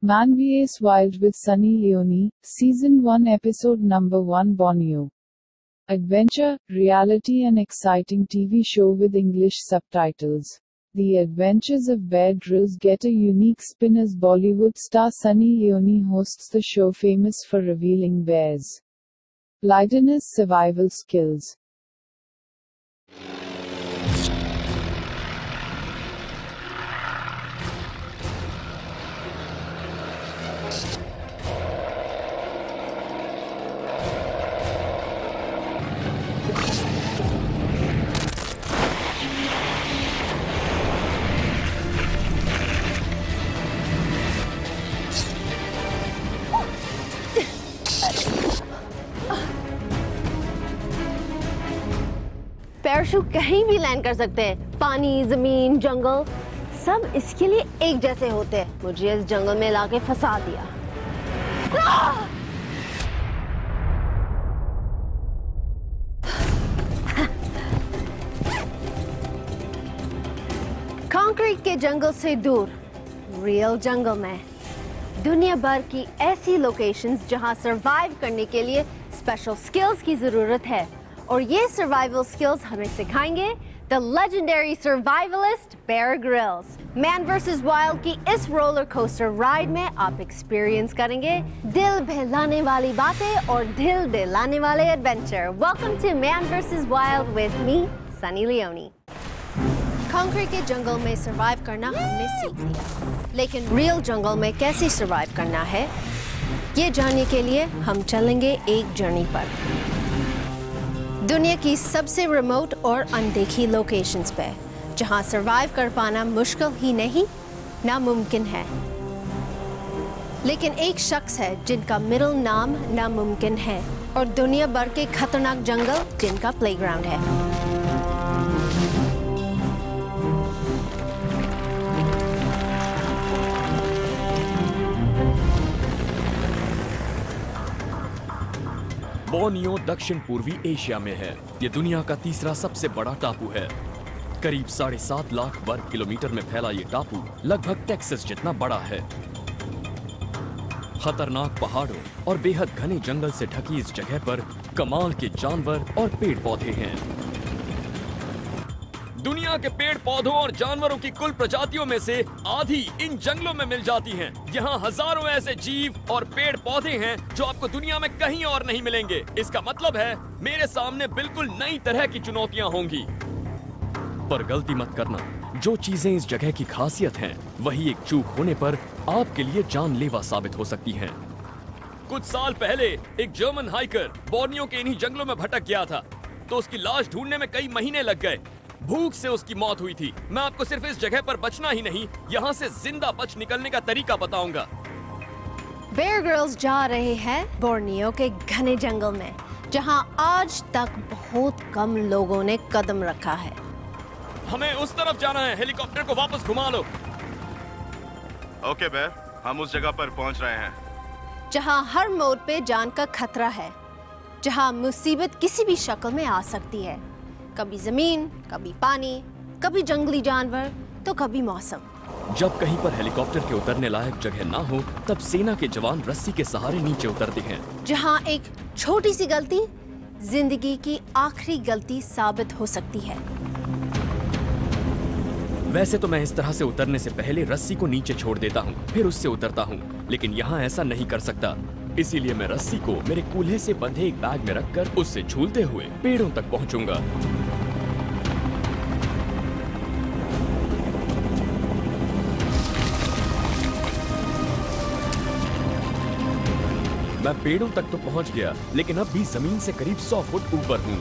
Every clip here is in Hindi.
Man vs Wild with Sunny Leone, Season 1 Episode Number 1 Borneo. Adventure, reality and exciting TV show with English subtitles. The adventures of Bear Grylls get a unique spin as Bollywood star Sunny Leone hosts the show famous for revealing bears' wilderness survival skills. Parachute कहीं भी लैंड कर सकते हैं, पानी, जमीन, जंगल, सब इसके लिए एक जैसे होते हैं। मुझे इस जंगल में लाके फंसा दिया। कंक्रीट के जंगल से दूर, रियल जंगल में, दुनिया भर की ऐसी लोकेशंस जहां सरवाइव करने के लिए स्पेशल स्किल्स की जरूरत है, और ये सर्वाइवल स्किल्स हमें सिखाएंगे the legendary survivalist Bear Grylls. Man versus wild की इस रोलर कोस्टर राइड में आप एक्सपीरियंस करेंगे दिल बहलाने वाली बातें और दिल दहलाने वाले adventure. Welcome to man versus wild with me, Sunny Leone. Concrete के जंगल में सरवाइव करना हमने सीख लिया, लेकिन रियल जंगल में कैसे सरवाइव करना है, ये जानने के लिए हम चलेंगे एक जर्नी पर, दुनिया की सबसे रिमोट और अनदेखी लोकेशंस पे, जहां सरवाइव कर पाना मुश्किल ही नहीं, नामुमकिन है। लेकिन एक शख्स है जिनका मिडिल नाम नामुमकिन है, और दुनिया भर के खतरनाक जंगल जिनका प्लेग्राउंड है। बोर्नियो दक्षिण पूर्वी एशिया में है। ये दुनिया का तीसरा सबसे बड़ा टापू है। करीब 7.5 लाख वर्ग किलोमीटर में फैला ये टापू लगभग टेक्सास जितना बड़ा है। खतरनाक पहाड़ों और बेहद घने जंगल से ढकी इस जगह पर कमाल के जानवर और पेड़ पौधे हैं। दुनिया के पेड़ पौधों और जानवरों की कुल प्रजातियों में से आधी इन जंगलों में मिल जाती हैं। यहाँ हजारों ऐसे जीव और पेड़ पौधे हैं जो आपको दुनिया में कहीं और नहीं मिलेंगे। इसका मतलब है मेरे सामने बिल्कुल नई तरह की चुनौतियाँ होंगी। पर गलती मत करना, जो चीजें इस जगह की खासियत हैं, वही एक चूक होने पर आपके लिए जानलेवा साबित हो सकती हैं। कुछ साल पहले एक जर्मन हाइकर बोर्नियो के इन्हीं जंगलों में भटक गया था, तो उसकी लाश ढूंढने में कई महीने लग गए। भूख से उसकी मौत हुई थी। मैं आपको सिर्फ इस जगह पर बचना ही नहीं, यहाँ से जिंदा बच निकलने का तरीका बताऊंगा। बेयर ग्रिल्स जा रहे हैं बोर्नियो के घने जंगल में, जहाँ आज तक बहुत कम लोगों ने कदम रखा है। हमें उस तरफ जाना है, हेलीकॉप्टर को वापस घुमा लो। ओके बेयर, हम उस जगह पर पहुंच रहे हैं जहाँ हर मोड़ पे जान का खतरा है, जहाँ मुसीबत किसी भी शक्ल में आ सकती है, कभी जमीन, कभी पानी, कभी जंगली जानवर, तो कभी मौसम। जब कहीं पर हेलीकॉप्टर के उतरने लायक जगह ना हो, तब सेना के जवान रस्सी के सहारे नीचे उतरते हैं, जहां एक छोटी सी गलती जिंदगी की आखिरी गलती साबित हो सकती है। वैसे तो मैं इस तरह से उतरने से पहले रस्सी को नीचे छोड़ देता हूँ, फिर उससे उतरता हूँ, लेकिन यहाँ ऐसा नहीं कर सकता। इसीलिए मैं रस्सी को मेरे कूल्हे से बंधे एक बैग में रखकर उससे झूलते हुए पेड़ों तक पहुँचूंगा। मैं पेड़ों तक तो पहुंच गया, लेकिन अब भी जमीन से करीब 100 फुट ऊपर हूँ।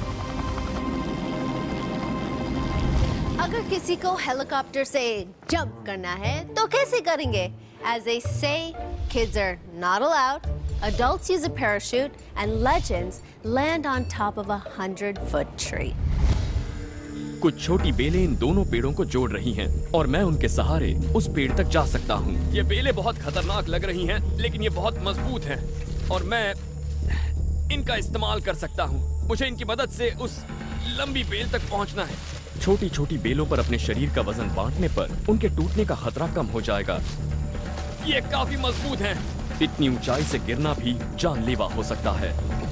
अगर किसी को हेलीकॉप्टर से जंप करना है तो कैसे करेंगे? As they say, kids are not allowed, adults use a parachute, and legends land on top of a 100-foot tree. कुछ छोटी बेलें इन दोनों पेड़ों को जोड़ रही हैं, और मैं उनके सहारे उस पेड़ तक जा सकता हूँ। ये बेलें बहुत खतरनाक लग रही हैं, लेकिन ये बहुत मजबूत हैं, और मैं इनका इस्तेमाल कर सकता हूँ। मुझे इनकी मदद से उस लंबी बेल तक पहुँचना है। छोटी छोटी बेलों पर अपने शरीर का वजन बांटने पर उनके टूटने का खतरा कम हो जाएगा। ये काफी मजबूत हैं। इतनी ऊंचाई से गिरना भी जानलेवा हो सकता है।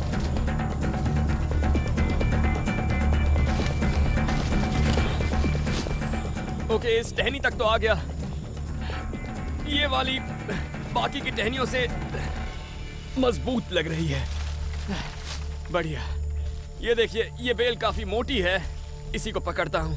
ओके, इस टहनी तक तो आ गया। ये वाली बाकी की टहनियों से मजबूत लग रही है। बढ़िया। ये देखिए, ये बेल काफी मोटी है। इसी को पकड़ता हूं।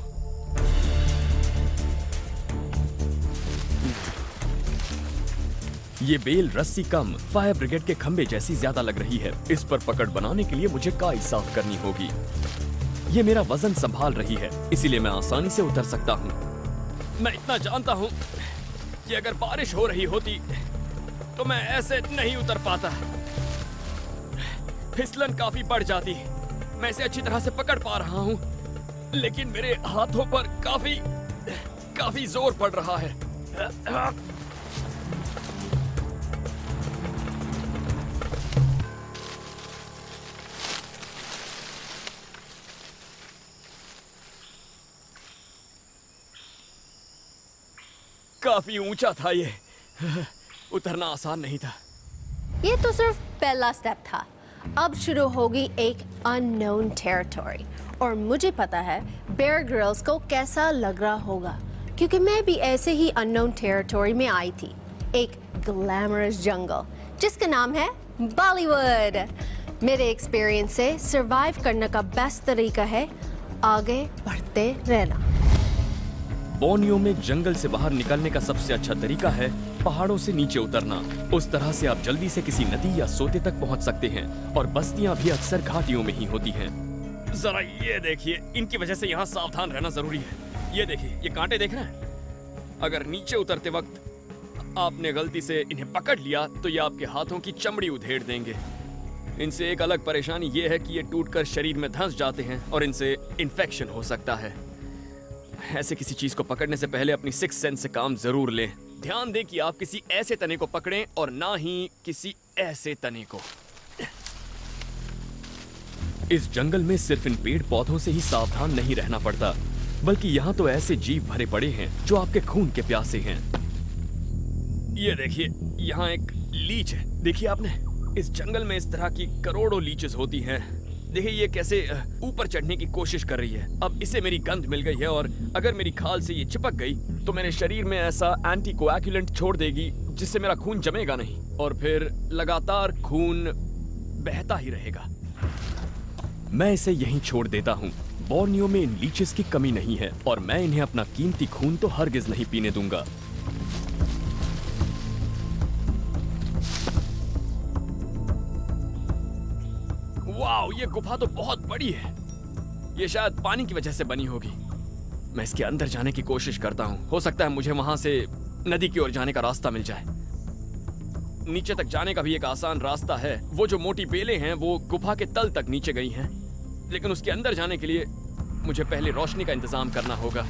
ये बेल रस्सी कम फायर ब्रिगेड के खंबे जैसी ज्यादा लग रही है। इस पर पकड़ बनाने के लिए मुझे काई साफ करनी होगी। ये मेरा वजन संभाल रही है, इसीलिए मैं आसानी से उतर सकता हूँ। मैं इतना जानता हूँ कि अगर बारिश हो रही होती तो मैं ऐसे नहीं उतर पाता। फिसलन काफी बढ़ जाती। मैं इसे अच्छी तरह से पकड़ पा रहा हूँ, लेकिन मेरे हाथों पर काफी जोर पड़ रहा है। काफी ऊंचा था ये। उतरना आसान नहीं था। ये तो सिर्फ पहला स्टेप था। अब शुरू होगी एक अननोन टेरिटरी, और मुझे पता है बेयर ग्रिल्स को कैसा लग रहा होगा, क्योंकि मैं भी ऐसे ही अननोन टेरिटरी में आई थी। एक ग्लैमरस जंगल जिसका नाम है बॉलीवुड। मेरे एक्सपीरियंस से सरवाइव करने का बेस्ट तरीका है आगे बढ़ते रहना। बोर्नियो में जंगल से बाहर निकलने का सबसे अच्छा तरीका है पहाड़ों से नीचे उतरना। उस तरह से आप जल्दी से किसी नदी या सोते तक पहुंच सकते हैं, और बस्तियां भी अक्सर घाटियों में ही होती हैं। जरा ये देखिए, इनकी वजह से यहाँ सावधान रहना जरूरी है। ये देखिए, ये कांटे देख रहे हैं? अगर नीचे उतरते वक्त आपने गलती से इन्हें पकड़ लिया तो ये आपके हाथों की चमड़ी उधेड़ देंगे। इनसे एक अलग परेशानी ये है कि ये टूटकर शरीर में धंस जाते हैं और इनसे इन्फेक्शन हो सकता है। ऐसे किसी चीज को पकड़ने से पहले अपनी सिक्स सेंस से काम जरूर लें। ध्यान दें कि आप किसी ऐसे तने को पकड़ें और ना ही किसी ऐसे तने को। इस जंगल में सिर्फ इन पेड़ पौधों से ही सावधान नहीं रहना पड़ता, बल्कि यहाँ तो ऐसे जीव भरे पड़े हैं जो आपके खून के प्यासे हैं। ये देखिए, यहाँ एक लीच है। देखिए आपने, इस जंगल में इस तरह की करोड़ों लीचेस होती हैं। देखिए ये कैसे ऊपर चढ़ने की कोशिश कर रही है। अब इसे मेरी गंध मिल गई है, और अगर मेरी खाल से ये चिपक गई तो मेरे शरीर में ऐसा एंटीकोएगुलेंट छोड़ देगी जिससे मेरा खून जमेगा नहीं, और फिर लगातार खून बहता ही रहेगा। मैं इसे यहीं छोड़ देता हूँ। बोर्नियो में इन लीचेस की कमी नहीं है, और मैं इन्हें अपना कीमती खून तो हरगिज नहीं पीने दूंगा। वाओ, ये गुफा तो बहुत बड़ी है। ये शायद पानी की वजह से बनी होगी। मैं इसके अंदर जाने की कोशिश करता हूँ। हो सकता है मुझे वहां से नदी की ओर जाने का रास्ता मिल जाए। नीचे तक जाने का भी एक आसान रास्ता है। वो जो मोटी बेलें हैं वो गुफा के तल तक नीचे गई हैं, लेकिन उसके अंदर जाने के लिए मुझे पहले रोशनी का इंतजाम करना होगा।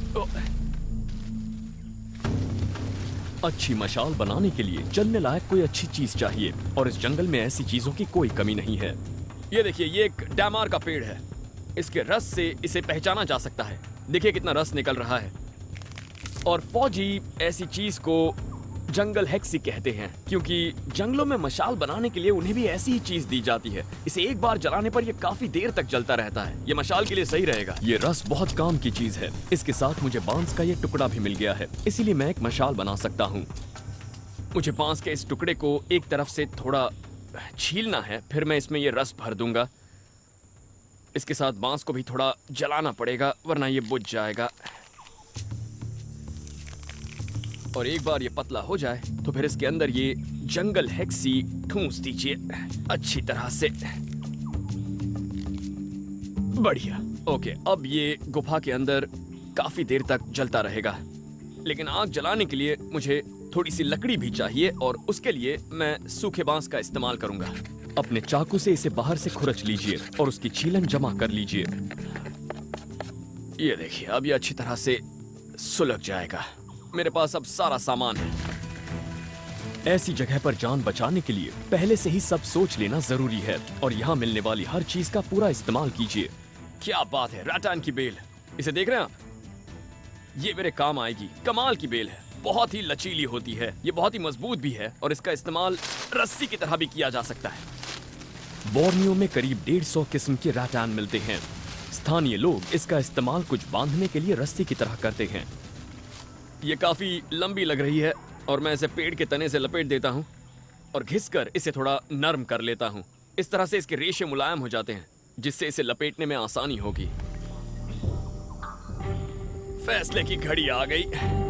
अच्छी मशाल बनाने के लिए जलने लायक कोई अच्छी चीज चाहिए, और इस जंगल में ऐसी चीजों की कोई कमी नहीं है। ये देखिए, ये एक डैमार का पेड़ है। इसके रस से इसे पहचाना जा सकता है। देखिए कितना रस निकल रहा है। और फौजी ऐसी चीज को जंगल हेक्सी कहते हैं, क्योंकि जंगलों में मशाल बनाने के लिए उन्हें भी ऐसी ही चीज दी जाती है। इसे एक बार जलाने पर यह काफी देर तक जलता रहता है। ये मशाल के लिए सही रहेगा। ये रस बहुत काम की चीज है। इसके साथ मुझे बांस का ये टुकड़ा भी मिल गया है, इसीलिए मैं एक मशाल बना सकता हूँ। मुझे बांस के इस टुकड़े को एक तरफ से थोड़ा छीलना है, फिर मैं इसमें ये रस भर दूंगा। इसके साथ बांस को भी थोड़ा जलाना पड़ेगा, वरना ये बुझ जाएगा। और एक बार ये पतला हो जाए तो फिर इसके अंदर ये जंगल हेक्सी ठूंस दीजिए अच्छी तरह से। बढ़िया। ओके, अब ये गुफा के अंदर काफी देर तक जलता रहेगा, लेकिन आग जलाने के लिए मुझे थोड़ी सी लकड़ी भी चाहिए, और उसके लिए मैं सूखे बांस का इस्तेमाल करूंगा। अपने चाकू से इसे बाहर से खुरच लीजिए और उसकी छीलन जमा कर लीजिए। ये देखिए, अब ये अच्छी तरह से सुलग जाएगा। मेरे पास अब सारा सामान है। ऐसी जगह पर जान बचाने के लिए पहले से ही सब सोच लेना जरूरी है, और यहाँ मिलने वाली हर चीज का पूरा इस्तेमाल कीजिए। क्या बात है, राटान की बेल। इसे देख रहे हैं आप? ये मेरे काम आएगी। कमाल की बेल है। बहुत ही लचीली होती है। ये बहुत ही मजबूत भी है और इसका इस्तेमाल रस्सी की तरह भी किया जा सकता है। बोर्नियो में करीब 150 किस्म के रैटान मिलते हैं। स्थानीय लोग इसका इस्तेमाल कुछ बांधने के लिए रस्सी की तरह करते हैं। ये काफी लंबी लग रही है और मैं इसे पेड़ के तने से लपेट देता हूँ और घिसकर इसे थोड़ा नरम कर लेता हूँ। इस तरह से इसके रेशे मुलायम हो जाते हैं, जिससे इसे लपेटने में आसानी होगी। फैसले की घड़ी आ गई।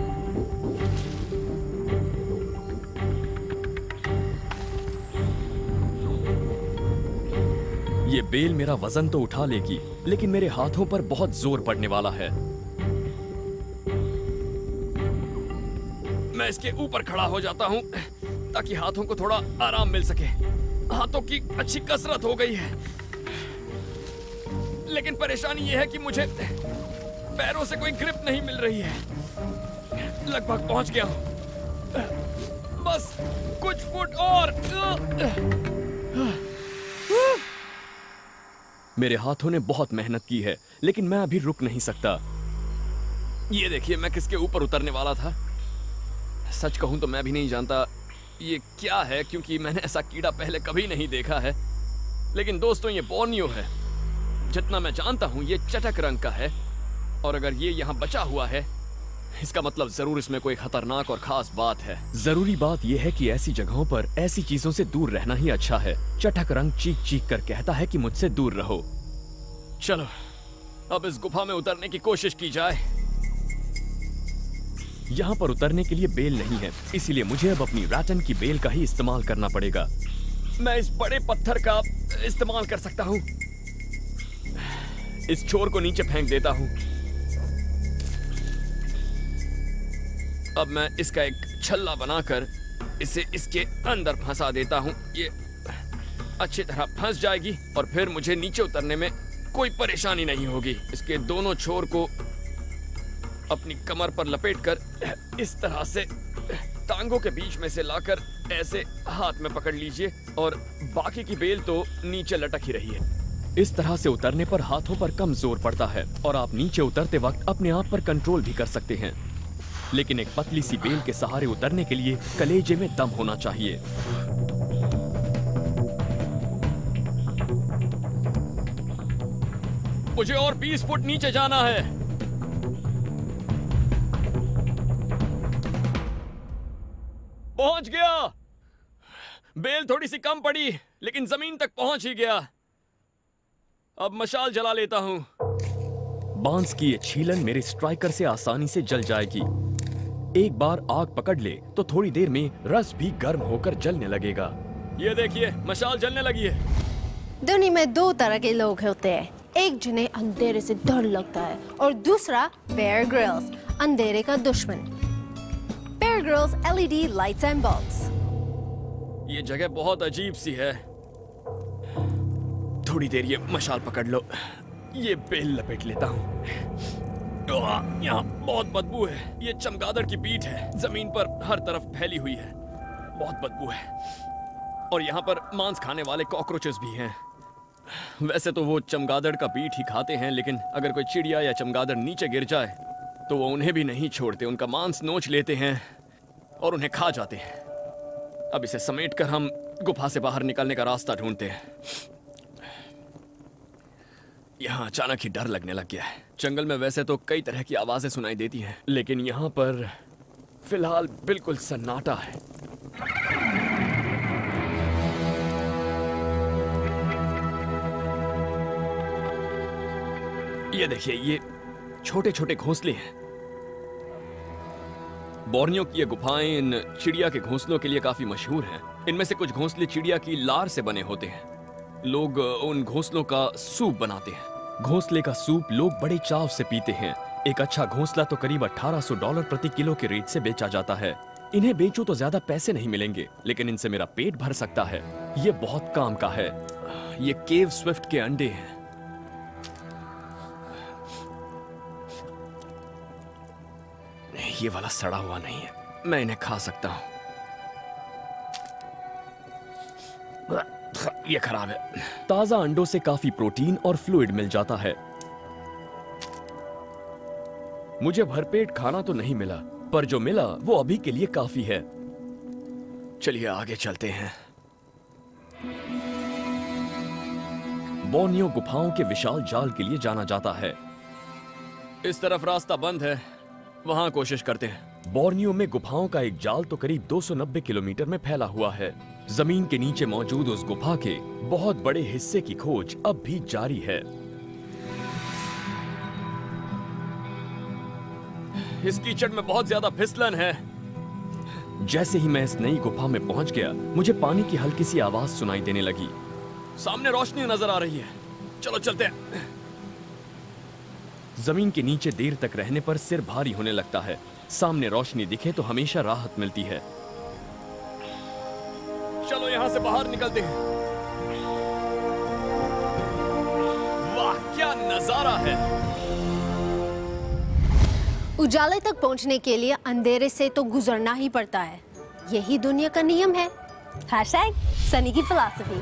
ये बेल मेरा वजन तो उठा लेगी, लेकिन मेरे हाथों पर बहुत जोर पड़ने वाला है। मैं इसके ऊपर खड़ा हो जाता हूं ताकि हाथों को थोड़ा आराम मिल सके। हाथों की अच्छी कसरत हो गई है, लेकिन परेशानी यह है कि मुझे पैरों से कोई ग्रिप नहीं मिल रही है। लगभग पहुंच गया हूं, बस कुछ फुट और। मेरे हाथों ने बहुत मेहनत की है, लेकिन मैं अभी रुक नहीं सकता। ये देखिए मैं किसके ऊपर उतरने वाला था। सच कहूं तो मैं भी नहीं जानता ये क्या है, क्योंकि मैंने ऐसा कीड़ा पहले कभी नहीं देखा है। लेकिन दोस्तों, ये बोर्नियो है। जितना मैं जानता हूं ये चटक रंग का है, और अगर ये यहाँ बचा हुआ है इसका मतलब जरूर इसमें कोई खतरनाक और खास बात है। जरूरी बात यह है कि ऐसी जगहों पर ऐसी चीजों से दूर रहना ही अच्छा है। चटक रंग चीख चीख कर कहता है कि मुझसे दूर रहो। चलो अब इस गुफा में उतरने की कोशिश की जाए। यहाँ पर उतरने के लिए बेल नहीं है, इसीलिए मुझे अब अपनी रैटन की बेल का ही इस्तेमाल करना पड़ेगा। मैं इस बड़े पत्थर का इस्तेमाल कर सकता हूँ। इस छोर को नीचे फेंक देता हूँ। अब मैं इसका एक छल्ला बनाकर इसे इसके अंदर फंसा देता हूँ। ये अच्छी तरह फंस जाएगी और फिर मुझे नीचे उतरने में कोई परेशानी नहीं होगी। इसके दोनों छोर को अपनी कमर पर लपेटकर इस तरह से टांगों के बीच में से लाकर ऐसे हाथ में पकड़ लीजिए, और बाकी की बेल तो नीचे लटक ही रही है। इस तरह से उतरने पर हाथों पर कम जोर पड़ता है और आप नीचे उतरते वक्त अपने आप पर कंट्रोल भी कर सकते हैं। लेकिन एक पतली सी बेल के सहारे उतरने के लिए कलेजे में दम होना चाहिए। मुझे और 20 फुट नीचे जाना है। पहुंच गया। बेल थोड़ी सी कम पड़ी, लेकिन जमीन तक पहुंच ही गया। अब मशाल जला लेता हूं। बांस की ये छीलन मेरे स्ट्राइकर से आसानी से जल जाएगी। एक बार आग पकड़ ले तो थोड़ी देर में रस भी गर्म होकर जलने लगेगा। ये देखिए मशाल जलने लगी है। दुनिया में दो तरह के लोग होते हैं, एक जिन्हें अंधेरे से डर लगता है और दूसरा बेयर ग्रिल्स, अंधेरे का दुश्मन। Bear Grylls LED lights and bulbs. ये जगह बहुत अजीब सी है। थोड़ी देर ये मशाल पकड़ लो। ये बेल लपेट लेता हूँ। यहाँ बहुत बदबू है। ये चमगादड़ की पीठ है, जमीन पर हर तरफ फैली हुई है। बहुत बदबू है, और यहाँ पर मांस खाने वाले कॉकरोचेस भी हैं। वैसे तो वो चमगादड़ का पीठ ही खाते हैं, लेकिन अगर कोई चिड़िया या चमगादड़ नीचे गिर जाए तो वो उन्हें भी नहीं छोड़ते। उनका मांस नोच लेते हैं और उन्हें खा जाते हैं। अब इसे समेटकर हम गुफा से बाहर निकलने का रास्ता ढूंढते हैं। यहाँ अचानक ही डर लगने लग गया है। जंगल में वैसे तो कई तरह की आवाजें सुनाई देती हैं, लेकिन यहाँ पर फिलहाल बिल्कुल सन्नाटा है। ये देखिए, ये छोटे छोटे घोंसले हैं। बोर्नियो की ये गुफाएं इन चिड़िया के घोंसलों के लिए काफी मशहूर हैं। इनमें से कुछ घोंसले चिड़िया की लार से बने होते हैं। लोग उन घोंसलों का सूप बनाते हैं। घोंसले का सूप लोग बड़े चाव से पीते हैं। एक अच्छा घोंसला तो करीब $1800 प्रति किलो के रेट से बेचा जाता है। इन्हें बेचो तो ज्यादा पैसे नहीं मिलेंगे, लेकिन इनसे मेरा पेट भर सकता है। ये बहुत काम का है। ये केव स्विफ्ट के अंडे हैं। ये वाला सड़ा हुआ नहीं है, मैं इन्हें खा सकता हूं। ये खराब है। ताजा अंडों से काफी प्रोटीन और फ्लूइड मिल जाता है। मुझे भरपेट खाना तो नहीं मिला, पर जो मिला वो अभी के लिए काफी है। चलिए आगे चलते हैं। बोर्नियो गुफाओं के विशाल जाल के लिए जाना जाता है। इस तरफ रास्ता बंद है, वहां कोशिश करते हैं। बोर्नियो में गुफाओं का एक जाल तो करीब 290 किलोमीटर में फैला हुआ है। जमीन के नीचे मौजूद उस गुफा के बहुत बड़े हिस्से की खोज अब भी जारी है। इस कीचड़ में बहुत ज्यादा फिसलन है। जैसे ही मैं इस नई गुफा में पहुंच गया, मुझे पानी की हल्की सी आवाज सुनाई देने लगी। सामने रोशनी नजर आ रही है, चलो चलते हैं। जमीन के नीचे देर तक रहने पर सिर भारी होने लगता है। सामने रोशनी दिखे तो हमेशा राहत मिलती है। चलो यहां से बाहर निकलते हैं। वाह क्या नजारा है। उजाले तक पहुंचने के लिए अंधेरे से तो गुजरना ही पड़ता है, यही दुनिया का नियम है। सनी की फिलॉसफी।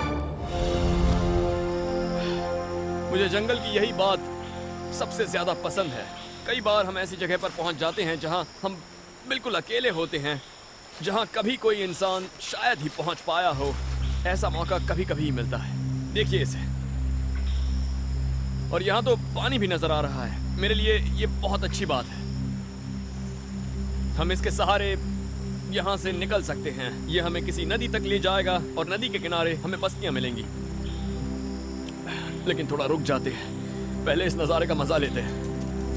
मुझे जंगल की यही बात सबसे ज्यादा पसंद है। कई बार हम ऐसी जगह पर पहुंच जाते हैं जहां हम बिल्कुल अकेले होते हैं, जहां कभी कोई इंसान शायद ही पहुंच पाया हो। ऐसा मौका कभी कभी ही मिलता है। देखिए इसे, और यहां तो पानी भी नजर आ रहा है। मेरे लिए ये बहुत अच्छी बात है। हम इसके सहारे यहां से निकल सकते हैं। ये हमें किसी नदी तक ले जाएगा और नदी के किनारे हमें बस्तियां मिलेंगी। लेकिन थोड़ा रुक जाते हैं, पहले इस नजारे का मजा लेते हैं।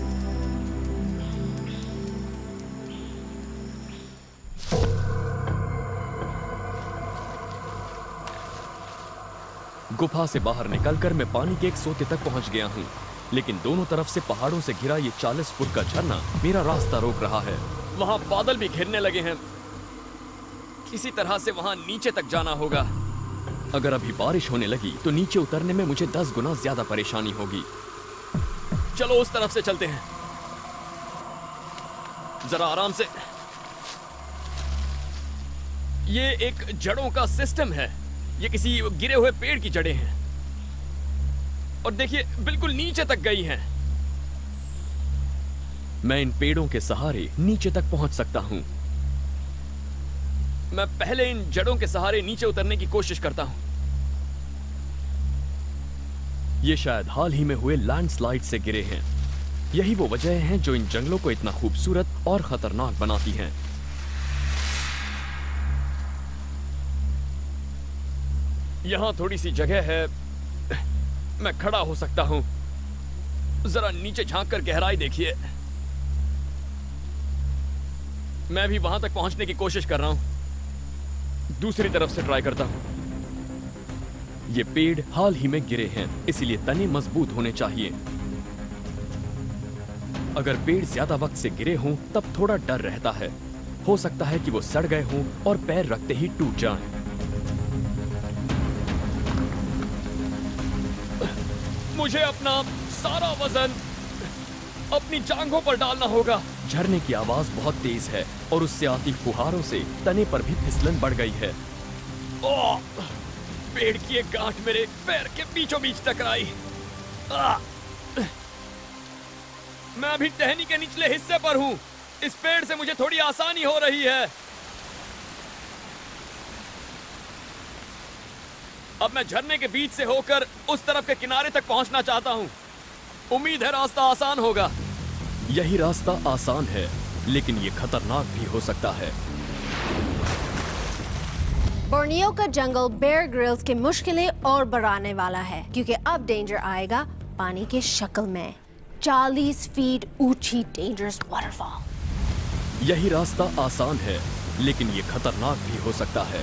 गुफा से बाहर निकलकर मैं पानी के एक सोते तक पहुंच गया हूं, लेकिन दोनों तरफ से पहाड़ों से घिरा ये 40 फुट का झरना मेरा रास्ता रोक रहा है। वहां बादल भी घिरने लगे हैं। किसी तरह से वहां नीचे तक जाना होगा। अगर अभी बारिश होने लगी तो नीचे उतरने में मुझे 10 गुना ज्यादा परेशानी होगी। चलो उस तरफ से चलते हैं, जरा आराम से। ये एक जड़ों का सिस्टम है। ये किसी गिरे हुए पेड़ की जड़ें हैं, और देखिए बिल्कुल नीचे तक गई हैं। मैं इन पेड़ों के सहारे नीचे तक पहुंच सकता हूं। मैं पहले इन जड़ों के सहारे नीचे उतरने की कोशिश करता हूं। ये शायद हाल ही में हुए लैंडस्लाइड से गिरे हैं। यही वो वजह है जो इन जंगलों को इतना खूबसूरत और खतरनाक बनाती हैं। यहां थोड़ी सी जगह है, मैं खड़ा हो सकता हूं। जरा नीचे झांक कर गहराई देखिए। मैं भी वहां तक पहुंचने की कोशिश कर रहा हूं। दूसरी तरफ से ट्राई करता हूं। ये पेड़ हाल ही में गिरे हैं, इसीलिए तने मजबूत होने चाहिए। अगर पेड़ ज्यादा वक्त से गिरे हों तब थोड़ा डर रहता है। हो सकता है कि वो सड़ गए हों और पैर रखते ही टूट जाएं। मुझे अपना सारा वजन अपनी जांघों पर डालना होगा। झरने की आवाज बहुत तेज है और उससे आती फुहारों से तने पर भी फिसलन बढ़ गई है। ओह! पेड़ की एक गांठ मेरे पैर के बीचों बीच टकराई। मैं अभी टहनी के निचले हिस्से पर हूं। इस पेड़ से मुझे थोड़ी आसानी हो रही है। अब मैं झरने के बीच से होकर उस तरफ के किनारे तक पहुंचना चाहता हूं। उम्मीद है रास्ता आसान होगा। यही रास्ता आसान है, लेकिन ये खतरनाक भी हो सकता है। बोर्नियो का जंगल बेयर ग्रिल्स की मुश्किलें और बढ़ाने वाला है, क्योंकि अब डेंजर आएगा पानी के शक्ल में। 40 फीट ऊंची डेंजरस वाटरफॉल। यही रास्ता आसान है, लेकिन ये खतरनाक भी हो सकता है।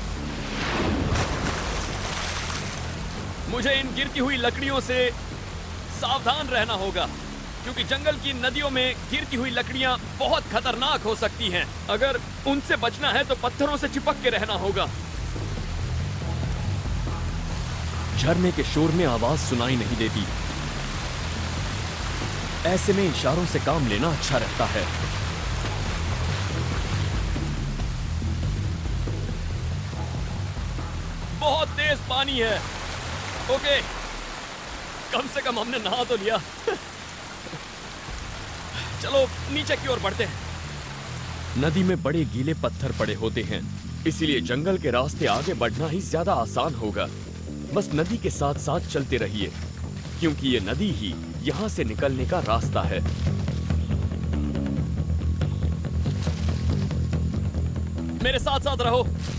मुझे इन गिरती हुई लकड़ियों से सावधान रहना होगा, क्योंकि जंगल की नदियों में गिरती हुई लकड़ियां बहुत खतरनाक हो सकती हैं। अगर उनसे बचना है तो पत्थरों से चिपक के रहना होगा। झरने के शोर में आवाज सुनाई नहीं देती। ऐसे में इशारों से काम लेना अच्छा रहता है। बहुत तेज पानी है। ओके, कम से कम हमने नहा तो लिया। चलो नीचे की ओर बढ़ते हैं। नदी में बड़े गीले पत्थर पड़े होते हैं, इसीलिए जंगल के रास्ते आगे बढ़ना ही ज्यादा आसान होगा। बस नदी के साथ साथ चलते रहिए, क्योंकि ये नदी ही यहाँ से निकलने का रास्ता है। मेरे साथ साथ रहो।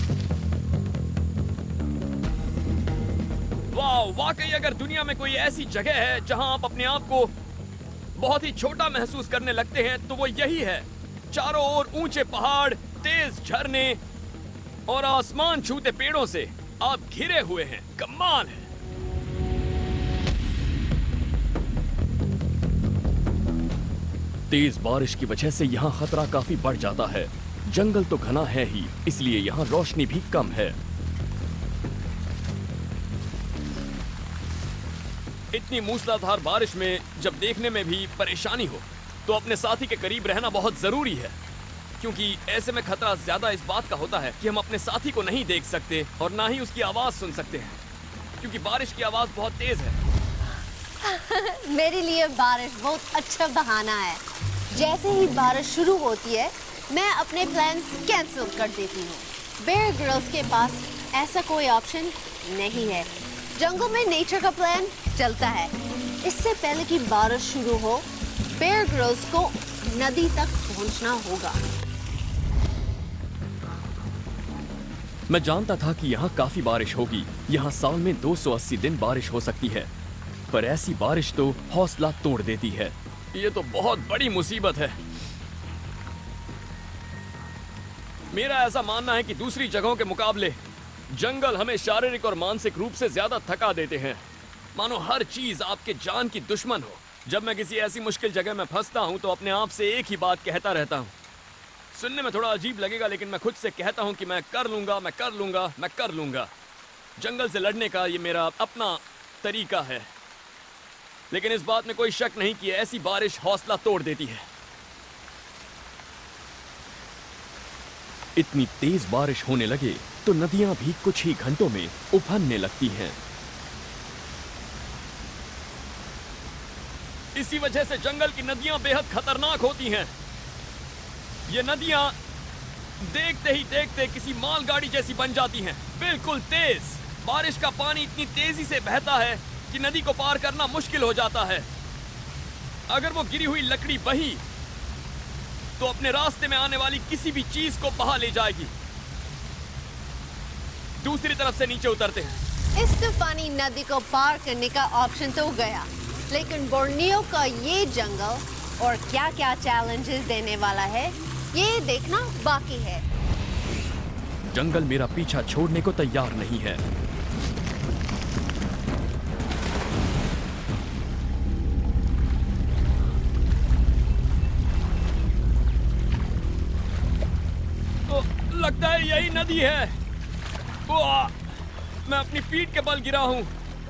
वाह, वाकई अगर दुनिया में कोई ऐसी जगह है जहां आप अपने आप को बहुत ही छोटा महसूस करने लगते हैं तो वो यही है। चारों ओर ऊंचे पहाड़, तेज झरने और आसमान छूते पेड़ों से आप घिरे हुए हैं। कमाल है। तेज बारिश की वजह से यहाँ खतरा काफी बढ़ जाता है। जंगल तो घना है ही, इसलिए यहाँ रोशनी भी कम है। इतनी मूसलाधार बारिश में जब देखने में भी परेशानी हो तो अपने साथी के करीब रहना बहुत जरूरी है, क्योंकि ऐसे में खतरा ज्यादा इस बात का होता है कि हम अपने साथी को नहीं देख सकते और ना ही उसकी आवाज सुन सकते हैं, क्योंकि बारिश की आवाज बहुत तेज है। मेरे लिए बारिश बहुत अच्छा बहाना है। जैसे ही बारिश शुरू होती है मैं अपने प्लान्स कैंसिल कर देती हूँ। बेयर ग्रिल्स के पास ऐसा कोई ऑप्शन नहीं है। जंगल में नेचर का प्लान चलता है। इससे पहले कि बारिश शुरू हो बेयर ग्रिल्स को नदी तक पहुंचना होगा। मैं जानता था कि यहाँ काफी बारिश होगी। यहाँ साल में 280 दिन बारिश हो सकती है, पर ऐसी बारिश तो हौसला तोड़ देती है। ये तो बहुत बड़ी मुसीबत है। मेरा ऐसा मानना है कि दूसरी जगहों के मुकाबले जंगल हमें शारीरिक और मानसिक रूप से ज्यादा थका देते हैं। मानो हर चीज आपके जान की दुश्मन हो। जब मैं किसी ऐसी मुश्किल जगह में फंसता हूं तो अपने आप से एक ही बात कहता रहता हूं। सुनने में थोड़ा अजीब लगेगा, लेकिन मैं खुद से कहता हूं कि मैं कर लूंगा, मैं कर लूंगा, मैं कर लूंगा। जंगल से लड़ने का ये मेरा अपना तरीका है। लेकिन इस बात में कोई शक नहीं कि ऐसी बारिश हौसला तोड़ देती है। इतनी तेज बारिश होने लगे तो नदियां भी कुछ ही घंटों में उफनने लगती हैं। इसी वजह से जंगल की नदियां बेहद खतरनाक होती हैं। ये नदियां देखते ही देखते किसी मालगाड़ी जैसी बन जाती हैं, बिल्कुल तेज। बारिश का पानी इतनी तेजी से बहता है कि नदी को पार करना मुश्किल हो जाता है। अगर वो गिरी हुई लकड़ी बही तो अपने रास्ते में आने वाली किसी भी चीज को बहा ले जाएगी। दूसरी तरफ से नीचे उतरते हैं। इस तूफानी नदी को पार करने का ऑप्शन तो गया, लेकिन बोर्नियो का ये जंगल और क्या क्या चैलेंजेस देने वाला है ये देखना बाकी है। जंगल मेरा पीछा छोड़ने को तैयार नहीं है। लगता है यही नदी है। मैं अपनी पीठ के बल गिरा हूं।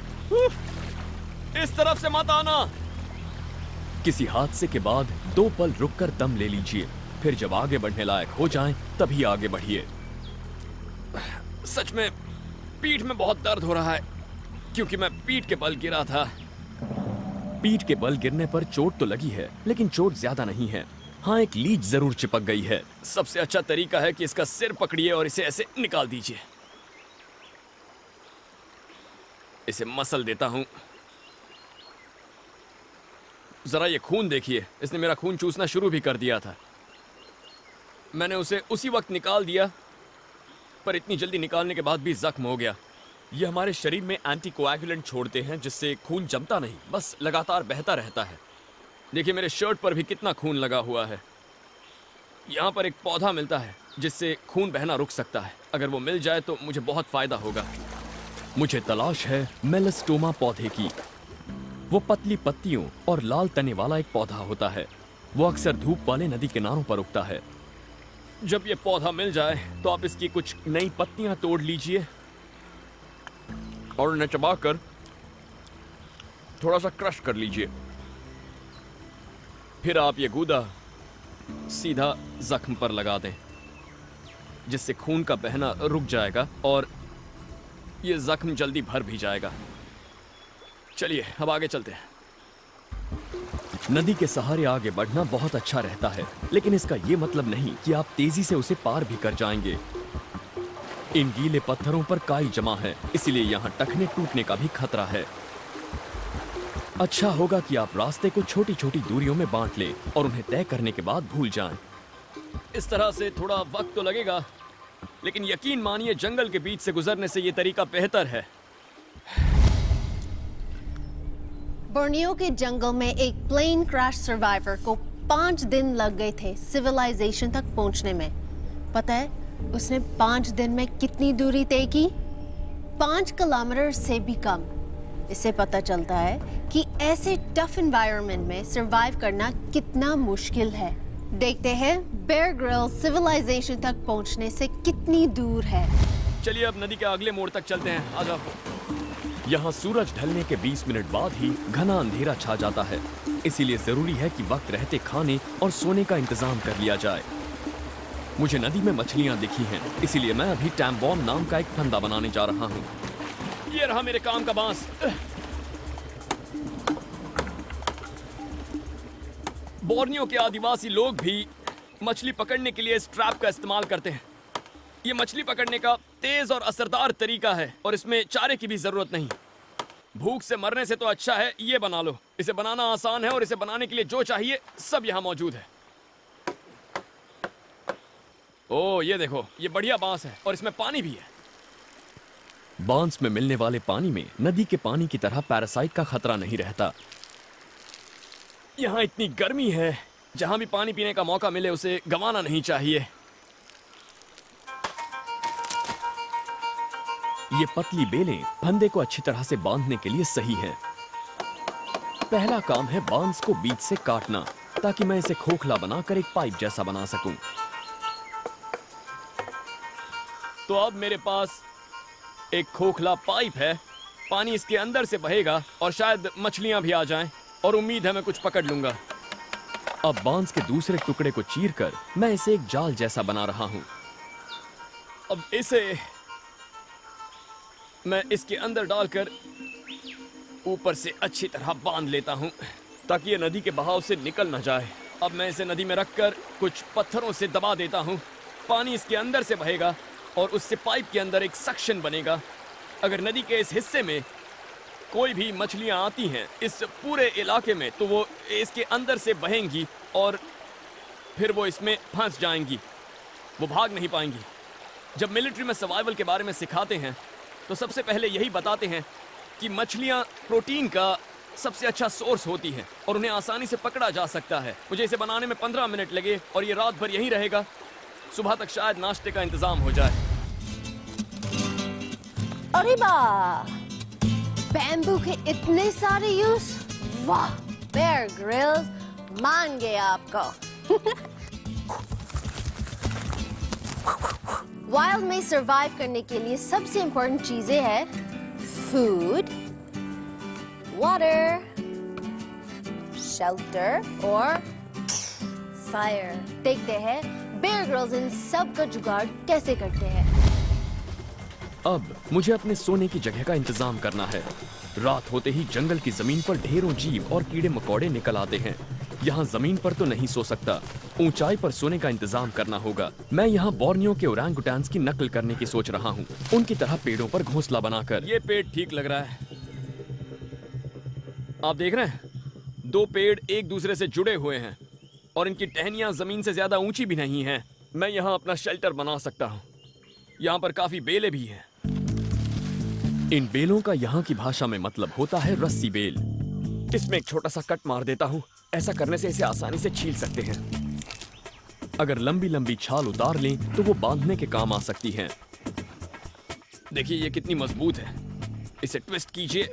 इस तरफ से मत आना। किसी हादसे के बाद 2 पल रुककर दम ले लीजिए, फिर जब आगे बढ़ने लायक हो जाएं, तभी आगे बढ़िए। सच में पीठ में बहुत दर्द हो रहा है, क्योंकि मैं पीठ के बल गिरा था। पीठ के बल गिरने पर चोट तो लगी है, लेकिन चोट ज्यादा नहीं है। हाँ, एक लीच जरूर चिपक गई है। सबसे अच्छा तरीका है कि इसका सिर पकड़िए और इसे ऐसे निकाल दीजिए। इसे मसल देता हूं। जरा ये खून देखिए, इसने मेरा खून चूसना शुरू भी कर दिया था। मैंने उसे उसी वक्त निकाल दिया, पर इतनी जल्दी निकालने के बाद भी जख्म हो गया। ये हमारे शरीर में एंटीकोएगुलेंट छोड़ते हैं, जिससे खून जमता नहीं, बस लगातार बहता रहता है। देखिए मेरे शर्ट पर भी कितना खून लगा हुआ है। यहाँ पर एक पौधा मिलता है जिससे खून बहना रुक सकता है। अगर वो मिल जाए तो मुझे बहुत फायदा होगा। मुझे तलाश है मेलास्टोमा पौधे की। वो पतली पत्तियों और लाल तने वाला एक पौधा होता है। वो अक्सर धूप वाले नदी किनारों पर उगता है। जब ये पौधा मिल जाए तो आप इसकी कुछ नई पत्तियां तोड़ लीजिए और उन्हें चबाकर थोड़ा सा क्रश कर लीजिए। फिर आप ये गूदा सीधा जख्म पर लगा दें, जिससे खून का बहना रुक जाएगा और ये जख्म जल्दी भर भी जाएगा। चलिए अब आगे चलते हैं। नदी के सहारे आगे बढ़ना बहुत अच्छा रहता है, लेकिन इसका ये मतलब नहीं कि आप तेजी से उसे पार भी कर जाएंगे। इन गीले पत्थरों पर काई जमा है, इसलिए यहाँ टखने टूटने का भी खतरा है। अच्छा होगा कि आप रास्ते को छोटी छोटी दूरियों में बांट लें और उन्हें तय करने के बाद भूल जाएं। इस तरह से थोड़ा वक्त तो लगेगा, लेकिन यकीन मानिए जंगल के बीच से गुजरने से ये तरीका बेहतर है। बोर्नियो के जंगल में एक प्लेन क्रैश सर्वाइवर को 5 दिन लग गए थे सिविलाइजेशन तक पहुंचने में। पता है उसने 5 दिन में कितनी दूरी तय की? 5 किलोमीटर से भी कम। इससे पता चलता है कि ऐसे टफ एनवायरनमेंट में सरवाइव करना कितना मुश्किल है। देखते हैं बेयर ग्रिल्स सिविलाइजेशन तक पहुंचने से कितनी दूर है। चलिए अब नदी के अगले मोड़ तक चलते हैं। आ जाओ। यहाँ सूरज ढलने के 20 मिनट बाद ही घना अंधेरा छा जाता है, इसीलिए जरूरी है कि वक्त रहते खाने और सोने का इंतजाम कर लिया जाए। मुझे नदी में मछलियाँ दिखी हैं, इसीलिए मैं अभी टैम बॉम्ब नाम का एक फंदा बनाने जा रहा हूँ। ये रहा मेरे काम का बांस। बोर्नियो के आदिवासी लोग भी मछली पकड़ने के लिए इस ट्रैप का इस्तेमाल करते हैं। ये मछली पकड़ने का तेज और असरदार तरीका है और इसमें चारे की भी जरूरत नहीं। भूख से मरने से तो अच्छा है ये बना लो। इसे बनाना आसान है और इसे बनाने के लिए जो चाहिए सब यहाँ मौजूद है। ओह ये देखो, ये बढ़िया बांस है और इसमें पानी भी है। बांस में मिलने वाले पानी में नदी के पानी की तरह पैरासाइट का खतरा नहीं रहता। यहाँ इतनी गर्मी है, जहां भी पानी पीने का मौका मिले उसे गंवाना नहीं चाहिए। ये पतली बेलें फंदे को अच्छी तरह से बांधने के लिए सही हैं। पहला काम है बांस को बीच से काटना, ताकि मैं इसे खोखला बनाकर एक पाइप जैसा बना सकूं। तो अब मेरे पास एक खोखला पाइप है। पानी इसके अंदर से बहेगा और शायद मछलियां भी आ जाएं, और उम्मीद है मैं कुछ पकड़ लूंगा। अब बांस के दूसरे टुकड़े को चीरकर मैं इसे एक जाल जैसा बना रहा हूं। अब इसे मैं इसके अंदर डालकर ऊपर से अच्छी तरह बांध लेता हूं, ताकि ये नदी के बहाव से निकल ना जाए। अब मैं इसे नदी में रखकर कुछ पत्थरों से दबा देता हूं। पानी इसके अंदर से बहेगा और उससे पाइप के अंदर एक सक्शन बनेगा। अगर नदी के इस हिस्से में कोई भी मछलियां आती हैं इस पूरे इलाके में, तो वो इसके अंदर से बहेंगी और फिर वो इसमें फंस जाएंगी। वो भाग नहीं पाएंगी। जब मिलिट्री में सर्वाइवल के बारे में सिखाते हैं तो सबसे पहले यही बताते हैं कि मछलियां प्रोटीन का सबसे अच्छा सोर्स होती हैं और उन्हें आसानी से पकड़ा जा सकता है। मुझे इसे बनाने में 15 मिनट लगे और ये रात भर यहीं रहेगा। सुबह तक शायद नाश्ते का इंतजाम हो जाए। अरे वाह, बैम्बू के इतने सारे यूज। वाह, बेयर ग्रिल्स मान गए आपको। वाइल्ड में सरवाइव करने के लिए सबसे इंपॉर्टेंट चीजें हैं फूड, वाटर, शेल्टर और फायर। देखते हैं बेयर ग्रिल्स इन सब का जुगाड़ कैसे करते हैं। अब मुझे अपने सोने की जगह का इंतजाम करना है। रात होते ही जंगल की जमीन पर ढेरों जीव और कीड़े मकोड़े निकल आते हैं। यहाँ जमीन पर तो नहीं सो सकता, ऊंचाई पर सोने का इंतजाम करना होगा। मैं यहाँ बोर्नियो के ओरंगुटान्स की नकल करने की सोच रहा हूँ, उनकी तरह पेड़ों पर घोंसला बनाकर। ये पेड़ ठीक लग रहा है। आप देख रहे हैं, 2 पेड़ एक दूसरे से जुड़े हुए हैं और इनकी टहनियां जमीन से ज्यादा ऊंची भी नहीं हैं। मैं यहाँ अपना शेल्टर बना सकता हूँ। यहाँ पर काफी बेलें भी हैं। इन बेलों का यहाँ की भाषा में मतलब होता है रस्सी बेल। इसमें एक छोटा सा कट मार देता हूँ। ऐसा करने से इसे आसानी से छील सकते हैं। अगर लंबी लंबी छाल उतार लें तो वो बांधने के काम आ सकती हैं। देखिए ये कितनी मजबूत है। इसे ट्विस्ट कीजिए,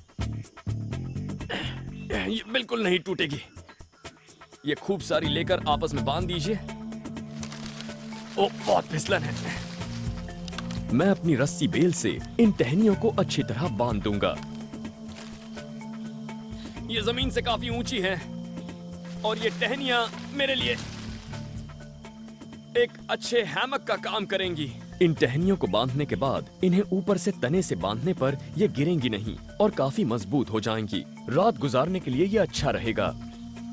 ये बिल्कुल नहीं टूटेगी। ये खूब सारी लेकर आपस में बांध दीजिए। ओ, बहुत फिसलन है। मैं अपनी रस्सी बेल से इन टहनियों को अच्छी तरह बांध दूंगा। ये जमीन से काफी ऊंची है और ये टहनियां मेरे लिए एक अच्छे हैमक का काम करेंगी। इन टहनियों को बांधने के बाद इन्हें ऊपर से तने से बांधने पर ये गिरेंगी नहीं और काफी मजबूत हो जाएंगी। रात गुजारने के लिए ये अच्छा रहेगा।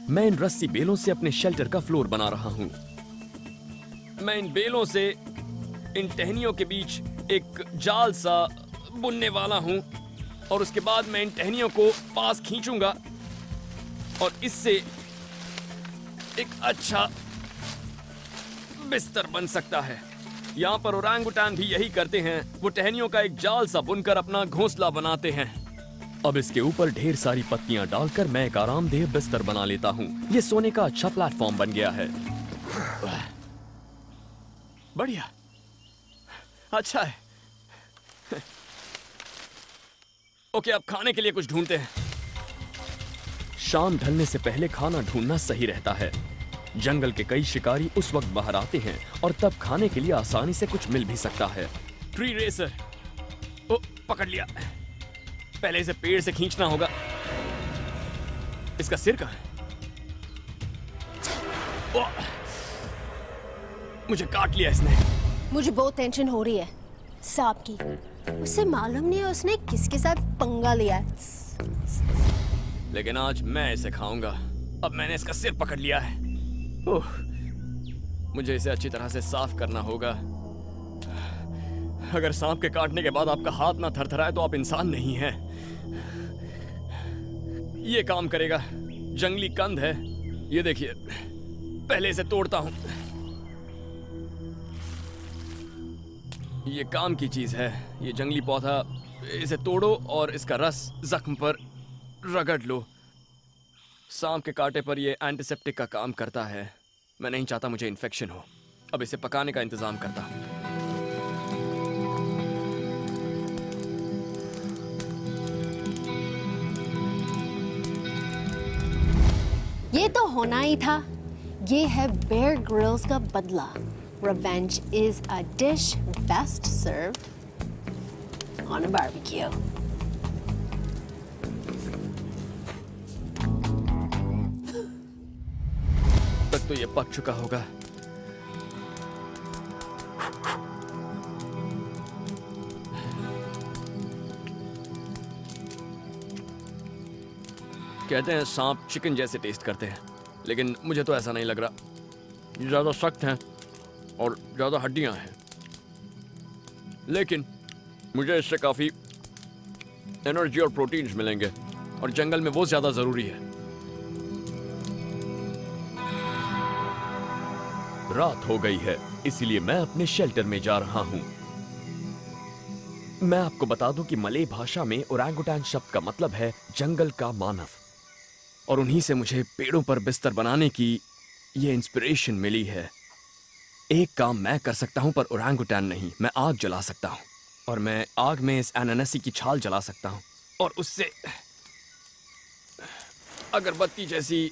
मैं इन रस्सी बेलों से अपने शेल्टर का फ्लोर बना रहा हूं। मैं इन बेलों से इन टहनियों के बीच एक जाल सा बुनने वाला हूं और उसके बाद मैं इन टहनियों को पास खींचूंगा और इससे एक अच्छा बिस्तर बन सकता है। यहाँ पर ओरांगुटान भी यही करते हैं, वो टहनियों का एक जाल सा बुनकर अपना घोंसला बनाते हैं। अब इसके ऊपर ढेर सारी पत्तियां डालकर मैं एक आरामदेह बिस्तर बना लेता हूँ। ये सोने का अच्छा प्लेटफॉर्म बन गया है। बढ़िया, अच्छा है। ओके, अब खाने के लिए कुछ ढूंढते हैं। शाम ढलने से पहले खाना ढूंढना सही रहता है। जंगल के कई शिकारी उस वक्त बाहर आते हैं और तब खाने के लिए आसानी से कुछ मिल भी सकता है। ट्री रेसर, ओ, पकड़ लिया। पहले इसे पेड़ से खींचना होगा। इसका सिर कहाँ है? ओ, मुझे काट लिया इसने। मुझे बहुत टेंशन हो रही है सांप की। उसे मालूम नहीं है उसने किसके साथ पंगा लिया है। लेकिन आज मैं इसे खाऊंगा। अब मैंने इसका सिर पकड़ लिया है। ओह, मुझे इसे अच्छी तरह से साफ करना होगा। अगर सांप के काटने के बाद आपका हाथ ना थरथराए तो आप इंसान नहीं हैं। ये काम करेगा। जंगली कंद है, ये देखिए। पहले इसे तोड़ता हूं। ये काम की चीज है। ये जंगली पौधा, इसे तोड़ो और इसका रस जख्म पर रगड़ लो। सांप के कांटे पर यह एंटीसेप्टिक का काम करता है। मैं नहीं चाहता मुझे इन्फेक्शन हो। अब इसे पकाने का इंतजाम करता हूं। ये तो होना ही था। ये है बेयर ग्रिल्स का बदला। Revenge is a dish best served on a barbecue. तक तो ये पक चुका होगा। कहते हैं सांप चिकन जैसे टेस्ट करते हैं, लेकिन मुझे तो ऐसा नहीं लग रहा। ये ज्यादा सख्त हैं और ज्यादा हड्डियां हैं, लेकिन मुझे इससे काफी एनर्जी और प्रोटीन्स मिलेंगे और जंगल में वो ज्यादा जरूरी है। रात हो गई है, इसीलिए मैं अपने शेल्टर में जा रहा हूं। मैं आपको बता दूं कि मलय भाषा में ओरांगुटान शब्द का मतलब है जंगल का मानव, और उन्हीं से मुझे पेड़ों पर बिस्तर बनाने की ये इंस्पिरेशन मिली है। एक काम मैं कर सकता हूं पर ओरांगुटान नहीं। मैं आग जला सकता हूं और मैं आग में इस अनानासी की छाल जला सकता हूं और उससे अगरबत्ती जैसी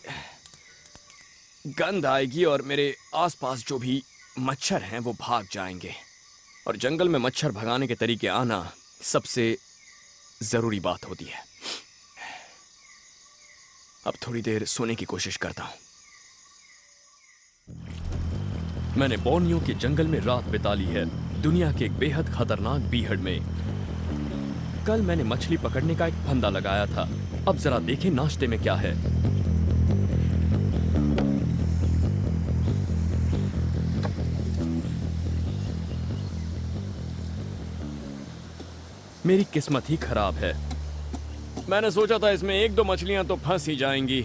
गंध आएगी और मेरे आसपास जो भी मच्छर हैं वो भाग जाएंगे। और जंगल में मच्छर भगाने के तरीके आना सबसे जरूरी बात होती है। अब थोड़ी देर सोने की कोशिश करता हूं। मैंने बोर्नियो के जंगल में रात बिता ली है, दुनिया के एक बेहद खतरनाक बीहड़ में। कल मैंने मछली पकड़ने का एक फंदा लगाया था। अब जरा देखें नाश्ते में क्या है। मेरी किस्मत ही खराब है। मैंने सोचा था इसमें एक दो मछलियां तो फंस ही जाएंगी।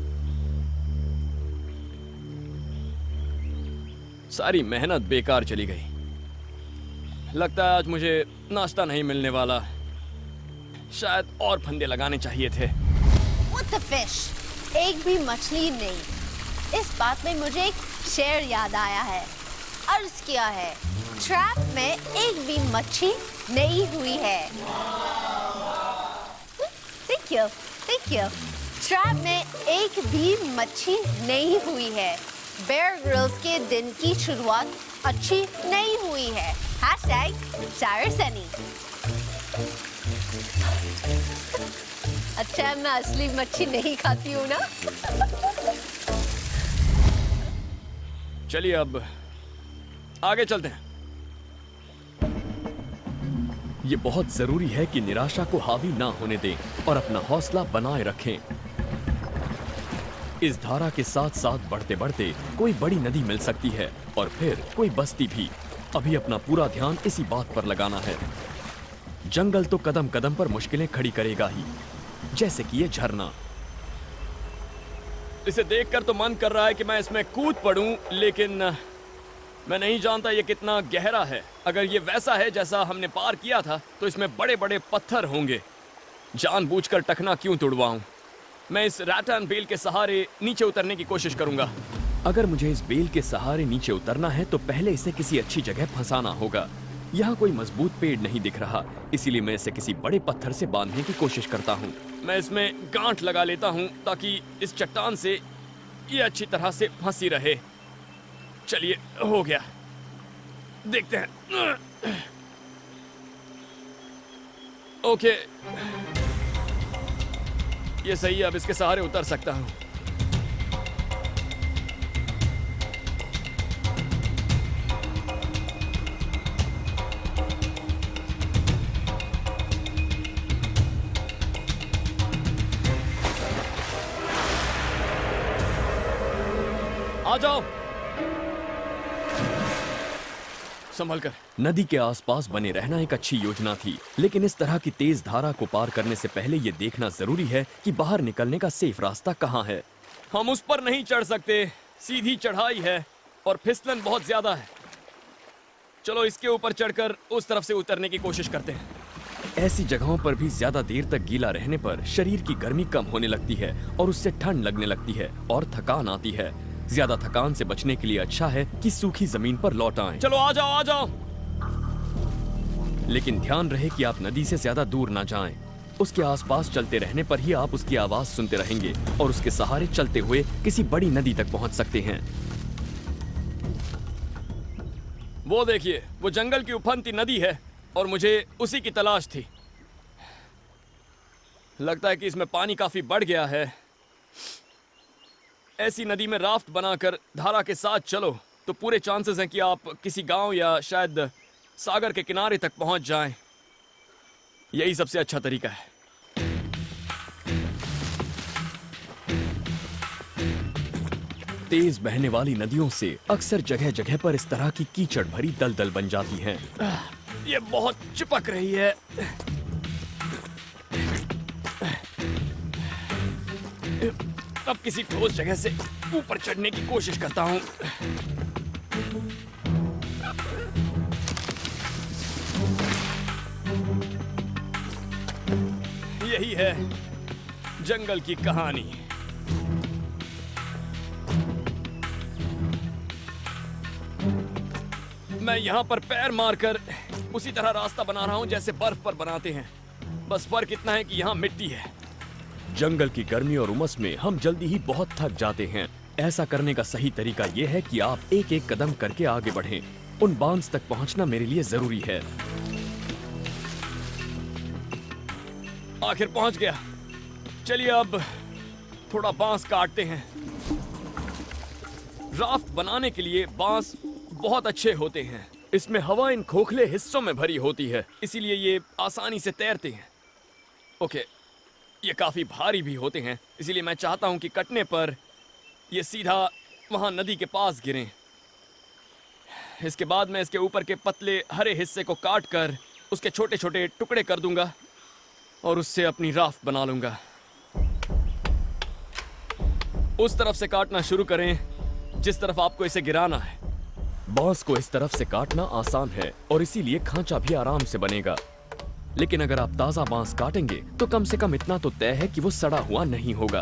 सारी मेहनत बेकार चली गई। लगता है आज मुझे नाश्ता नहीं मिलने वाला। शायद और फंदे लगाने चाहिए थे। What the fish? एक भी मछली नहीं। इस बात में मुझे एक शेर याद आया है। अर्ज किया है, ट्रैप में एक भी मच्छी नहीं हुई है। Thank you, thank you. Trap में एक भी मच्छी नहीं हुई है। बेयर ग्रिल्स के दिन की शुरुआत अच्छी नहीं हुई है। #SairSunny। अच्छा, मैं असली मच्छी नहीं खाती हूँ ना। चलिए अब आगे चलते हैं। ये बहुत जरूरी है कि निराशा को हावी ना होने दें और अपना हौसला बनाए रखें। इस धारा के साथ साथ बढ़ते बढ़ते कोई बड़ी नदी मिल सकती है और फिर कोई बस्ती भी। अभी अपना पूरा ध्यान इसी बात पर लगाना है। जंगल तो कदम कदम पर मुश्किलें खड़ी करेगा ही, जैसे कि ये झरना। इसे देखकर तो मन कर रहा है कि मैं इसमें कूद पड़ूं, लेकिन मैं नहीं जानता ये कितना गहरा है। अगर ये वैसा है जैसा हमने पार किया था तो इसमें बड़े बड़े पत्थर होंगे। जानबूझकर टखना क्यों तुड़वाऊं? मैं इस रैटन बेल के सहारे नीचे उतरने की कोशिश करूंगा। अगर मुझे इस बेल के सहारे नीचे उतरना है तो पहले इसे किसी अच्छी जगह फंसाना होगा। यहाँ कोई मजबूत पेड़ नहीं दिख रहा, इसीलिए मैं इसे किसी बड़े पत्थर से बांधने की कोशिश करता हूँ। मैं इसमें गांठ लगा लेता हूँ ताकि इस चट्टान से ये अच्छी तरह से फंसी रहे। चलिए, हो गया। देखते हैं। ओके, ये सही है। अब इसके सहारे उतर सकता हूँ। आ जाओ, संभल कर। नदी के आसपास बने रहना एक अच्छी योजना थी, लेकिन इस तरह की तेज धारा को पार करने से पहले ये देखना जरूरी है कि बाहर निकलने का सेफ रास्ता कहाँ है। हम उस पर नहीं चढ़ सकते, सीधी चढ़ाई है और फिसलन बहुत ज्यादा है। चलो इसके ऊपर चढ़कर उस तरफ से उतरने की कोशिश करते हैं। ऐसी जगहों पर भी ज्यादा देर तक गीला रहने पर शरीर की गर्मी कम होने लगती है और उससे ठंड लगने लगती है और थकान आती है। ज्यादा थकान से बचने के लिए अच्छा है कि सूखी जमीन पर लौट आएं। चलो आ जाओ, आ जाओ। लेकिन ध्यान रहे कि आप नदी से ज्यादा दूर ना जाएं। उसके आसपास चलते रहने पर ही आप उसकी आवाज सुनते रहेंगे और उसके सहारे चलते हुए किसी बड़ी नदी तक पहुंच सकते हैं। वो देखिए, वो जंगल की उफनती नदी है और मुझे उसी की तलाश थी। लगता है कि इसमें पानी काफी बढ़ गया है। ऐसी नदी में राफ्ट बनाकर धारा के साथ चलो तो पूरे चांसेस हैं कि आप किसी गांव या शायद सागर के किनारे तक पहुंच जाएं। यही सबसे अच्छा तरीका है। तेज बहने वाली नदियों से अक्सर जगह जगह पर इस तरह की कीचड़ भरी दलदल बन जाती हैं। ये बहुत चिपक रही है। अब किसी ठोस जगह से ऊपर चढ़ने की कोशिश करता हूं। यही है जंगल की कहानी। मैं यहां पर पैर मारकर उसी तरह रास्ता बना रहा हूं जैसे बर्फ पर बनाते हैं। बस फर्क इतना है कि यहां मिट्टी है। जंगल की गर्मी और उमस में हम जल्दी ही बहुत थक जाते हैं। ऐसा करने का सही तरीका यह है कि आप एक एक कदम करके आगे बढ़ें। उन बांस तक पहुंचना मेरे लिए जरूरी है। आखिर पहुंच गया। चलिए अब थोड़ा बांस काटते हैं। राफ्ट बनाने के लिए बांस बहुत अच्छे होते हैं। इसमें हवा इन खोखले हिस्सों में भरी होती है, इसीलिए ये आसानी से तैरते हैं। ओके, ये काफी भारी भी होते हैं, इसीलिए मैं चाहता हूं कि कटने पर ये सीधा वहां नदी के पास गिरें। इसके बाद मैं इसके ऊपर के पतले हरे हिस्से को काट कर उसके छोटे छोटे टुकड़े कर दूंगा और उससे अपनी राफ्ट बना लूंगा। उस तरफ से काटना शुरू करें जिस तरफ आपको इसे गिराना है। बांस को इस तरफ से काटना आसान है और इसीलिए खांचा भी आराम से बनेगा। लेकिन अगर आप ताजा बांस काटेंगे तो कम से कम इतना तो तय है कि वो सड़ा हुआ नहीं होगा।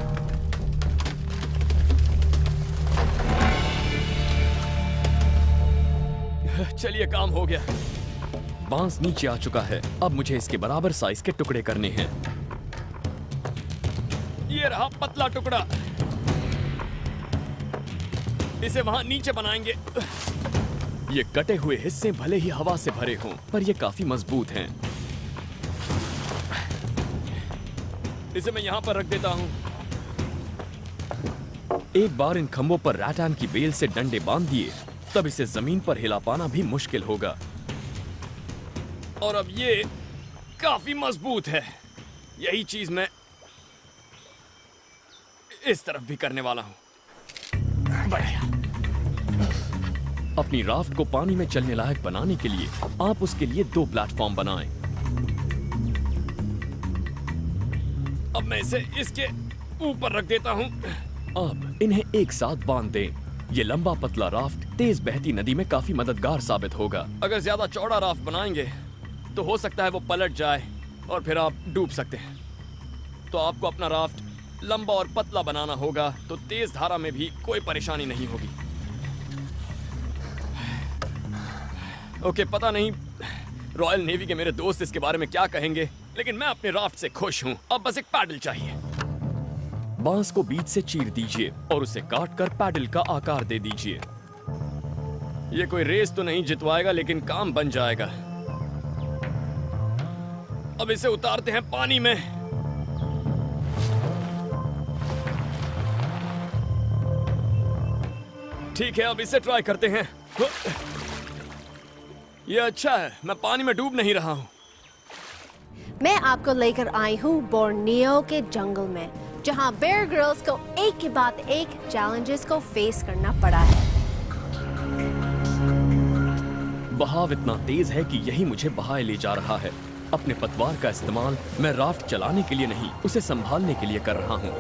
चलिए, काम हो गया। बांस नीचे आ चुका है। अब मुझे इसके बराबर साइज के टुकड़े करने हैं। ये रहा पतला टुकड़ा। इसे वहां नीचे बनाएंगे। ये कटे हुए हिस्से भले ही हवा से भरे हों, पर ये काफी मजबूत हैं। इसे मैं यहां पर रख देता हूं। एक बार इन खंभों पर रैटन की बेल से डंडे बांध दिए, तब इसे जमीन पर हिला पाना भी मुश्किल होगा। और अब ये काफी मजबूत है। यही चीज मैं इस तरफ भी करने वाला हूँ। बढ़िया। अपनी राफ्ट को पानी में चलने लायक बनाने के लिए आप उसके लिए 2 प्लेटफॉर्म बनाएं। अब मैं इसे इसके ऊपर रख देता हूँ। अब इन्हें एक साथ बांध दें। ये लंबा पतला राफ्ट तेज बहती नदी में काफी मददगार साबित होगा। अगर ज्यादा चौड़ा राफ्ट बनाएंगे तो हो सकता है वो पलट जाए और फिर आप डूब सकते हैं। तो आपको अपना राफ्ट लंबा और पतला बनाना होगा, तो तेज धारा में भी कोई परेशानी नहीं होगी। ओके, पता नहीं रॉयल नेवी के मेरे दोस्त इसके बारे में क्या कहेंगे, लेकिन मैं अपने राफ्ट से खुश हूं। अब बस एक पैडल चाहिए। बांस को बीच से चीर दीजिए और उसे काटकर पैडल का आकार दे दीजिए। ये कोई रेस तो नहीं जितवाएगा, लेकिन काम बन जाएगा। अब इसे उतारते हैं पानी में। ठीक है, अब इसे ट्राई करते हैं। ये अच्छा है, मैं पानी में डूब नहीं रहा हूं। मैं आपको लेकर आई हूँ बोर्नियो के जंगल में, जहाँ बेयर ग्रिल्स को एक के बाद एक चैलेंजेस को फेस करना पड़ा है। बहाव इतना तेज है कि यही मुझे बहाए ले जा रहा है। अपने पतवार का इस्तेमाल मैं राफ्ट चलाने के लिए नहीं, उसे संभालने के लिए कर रहा हूँ।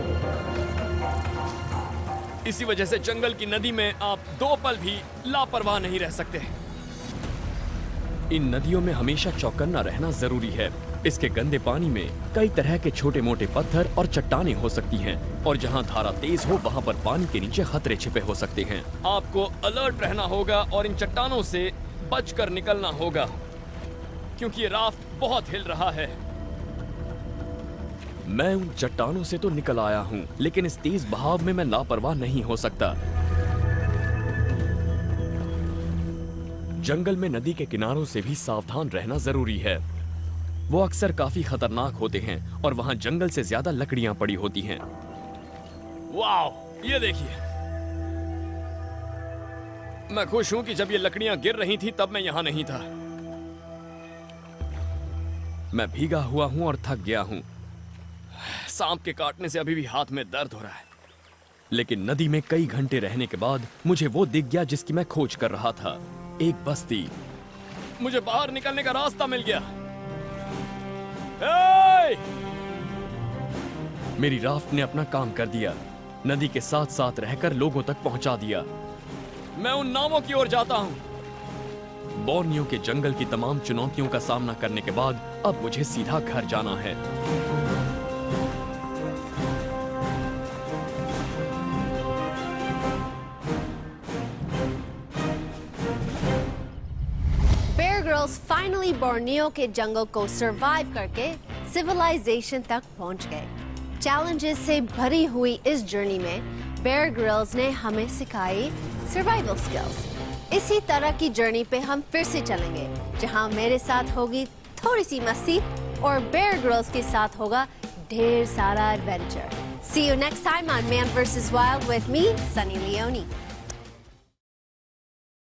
इसी वजह से जंगल की नदी में आप 2 पल भी लापरवाह नहीं रह सकते। इन नदियों में हमेशा चौकन्ना रहना जरूरी है। इसके गंदे पानी में कई तरह के छोटे मोटे पत्थर और चट्टानें हो सकती हैं, और जहां धारा तेज हो वहां पर पानी के नीचे खतरे छिपे हो सकते हैं। आपको अलर्ट रहना होगा और इन चट्टानों से बचकर निकलना होगा, क्योंकि ये राफ्ट बहुत हिल रहा है। मैं उन चट्टानों से तो निकल आया हूं, लेकिन इस तेज बहाव में मैं लापरवाह नहीं हो सकता। जंगल में नदी के किनारों से भी सावधान रहना जरूरी है। वो अक्सर काफी खतरनाक होते हैं और वहां जंगल से ज्यादा लकड़ियां पड़ी होती हैं। वाओ, ये देखिए। मैं खुश हूं कि जब ये लकड़ियां गिर रही थी तब मैं यहां नहीं था। मैं भीगा हुआ हूं और थक गया हूं। सांप के काटने से अभी भी हाथ में दर्द हो रहा है। लेकिन नदी में कई घंटे रहने के बाद मुझे वो दिख गया जिसकी मैं खोज कर रहा था। एक बस्ती। मुझे बाहर निकलने का रास्ता मिल गया। मेरी राफ्ट ने अपना काम कर दिया। नदी के साथ साथ रहकर लोगों तक पहुंचा दिया। मैं उन नावों की ओर जाता हूं। बोर्नियो के जंगल की तमाम चुनौतियों का सामना करने के बाद अब मुझे सीधा घर जाना है। बेयर ग्रिल्स फाइनली बोर्नियो के जंगल को सरवाइव करके सिविलाइजेशन तक पहुंच गए। चैलेंजेस से भरी हुई इस जर्नी में बेयर ग्रिल्स ने हमें सिखाई सर्वाइवल स्किल्स। इसी तरह की जर्नी पे हम फिर से चलेंगे, जहां मेरे साथ होगी थोड़ी सी मस्ती और बेयर ग्रिल्स के साथ होगा ढेर सारा adventure. See you next time on Man vs. Wild with me, Sunny Leone.